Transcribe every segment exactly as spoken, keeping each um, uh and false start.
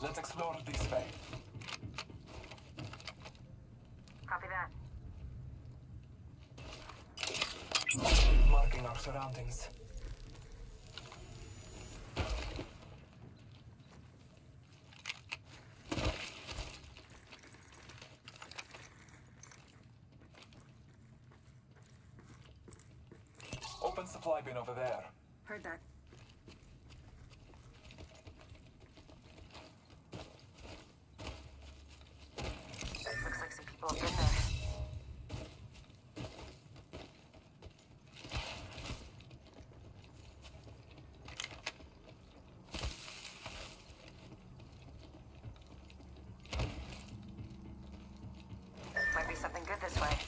Let's explore this way. Copy that. Marking our surroundings. Open supply bin over there. Heard that. Looks like some people have been there. Might be something good this way.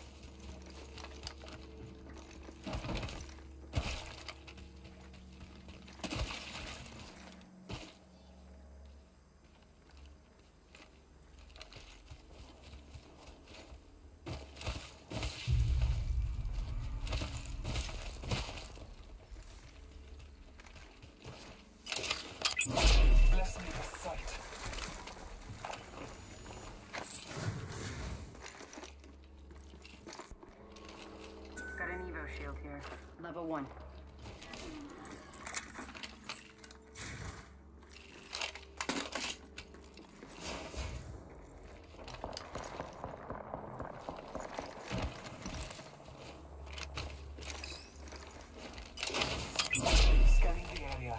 Bless me with sight. Got an Evo shield here. Level one. Scanning the area.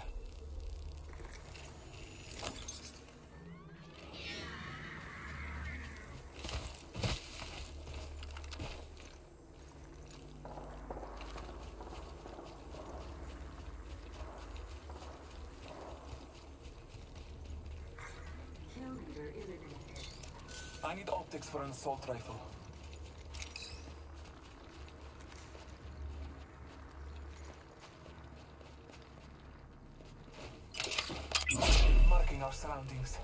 Kill leader eliminated. I need optics for an assault rifle. Marking our surroundings.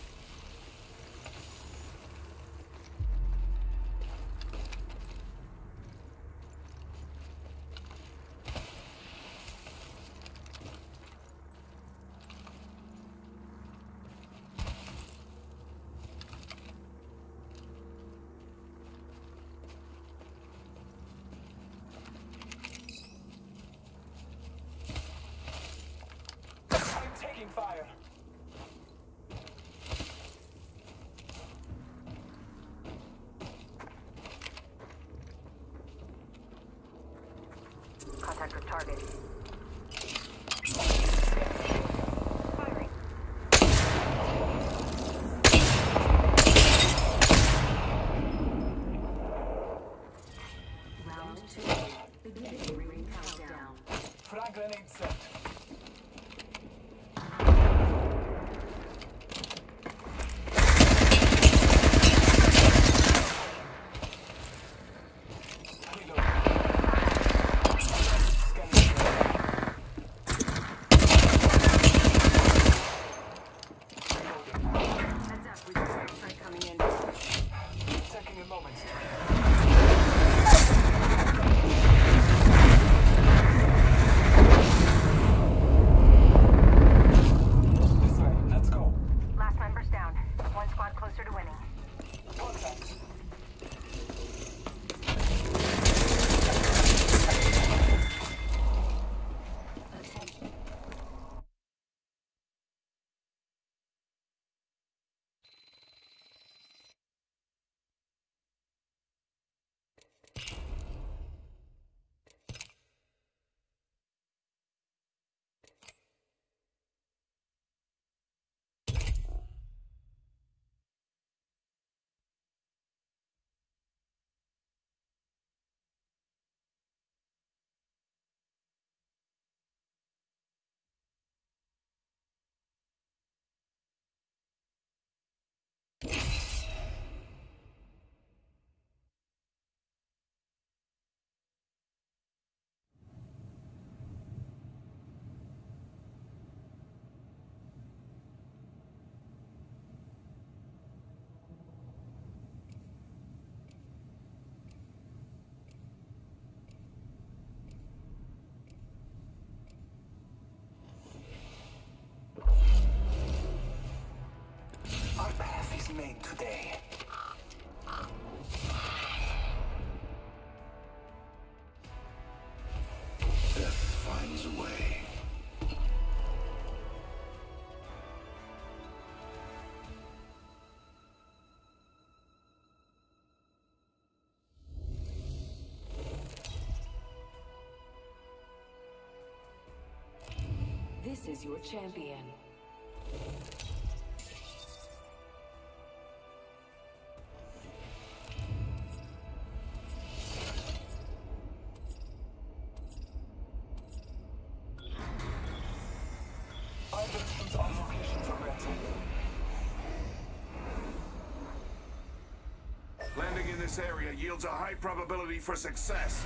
I'm taking fire. Contact with target. Firing. Round two. Beginning ring countdown. Frag grenade set. made today. Death finds a way. This is your champion. Items on location for rental. Landing in this area yields a high probability for success.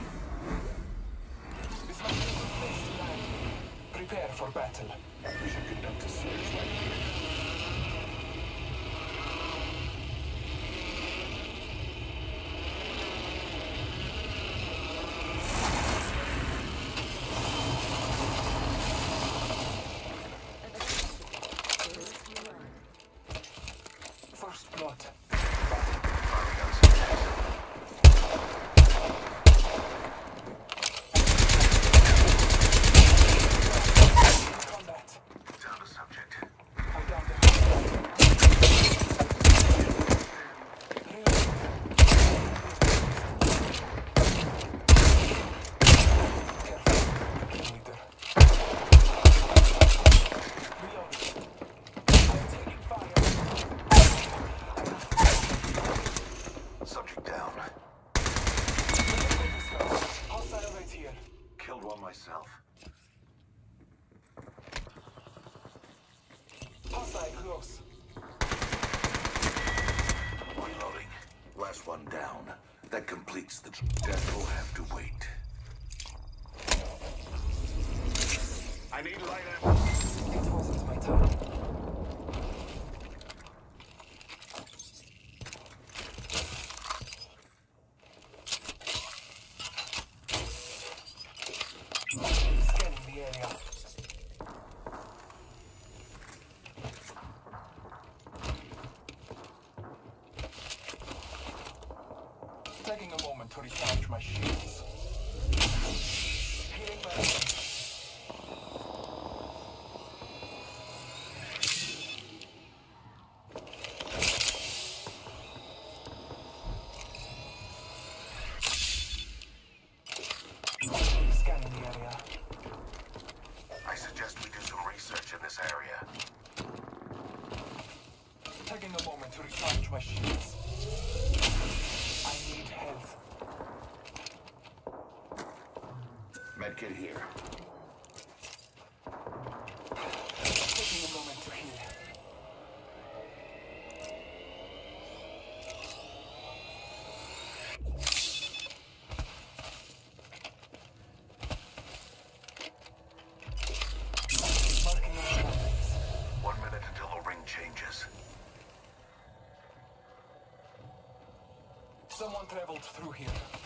This must be a good place to land. Prepare for battle. We should conduct a search right here. First blood. Combat. Down to subject. I downed it. Reload. Careful. Kill leader. Reloading. I'm taking fire. Subject down. Hostile right here. Killed one myself. Hostile close. Reloading. Last one down. That completes the tr- Death will have to wait. I need light ammo. It wasn't my time. Scanning the area. Taking a moment to recharge my shields. Healing my enemies. Scanning the area. I suggest we do some research in this area. Taking a moment to recharge my shields. I need health. Medkit here. Taking a moment to heal. Marking our surroundings. One minute until the ring changes. Someone traveled through here.